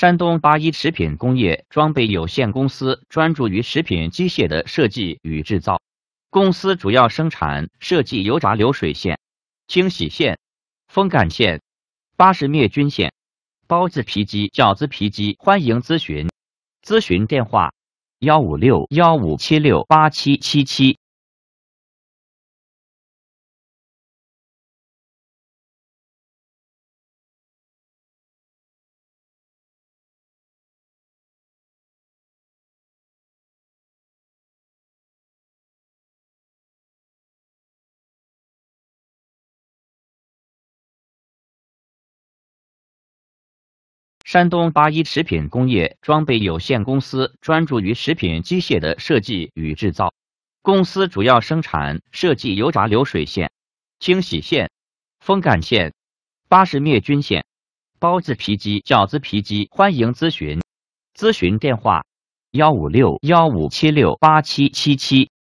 山东八一食品工业装备有限公司专注于食品机械的设计与制造。公司主要生产设计油炸流水线、清洗线、风干线、巴氏灭菌线、包子皮机、饺子皮机。欢迎咨询，咨询电话156-1576-8777。山东八一食品工业装备有限公司专注于食品机械的设计与制造。公司主要生产设计油炸流水线、清洗线、风干线、巴氏灭菌线、包子皮机、饺子皮机。欢迎咨询，咨询电话156-1576-8777。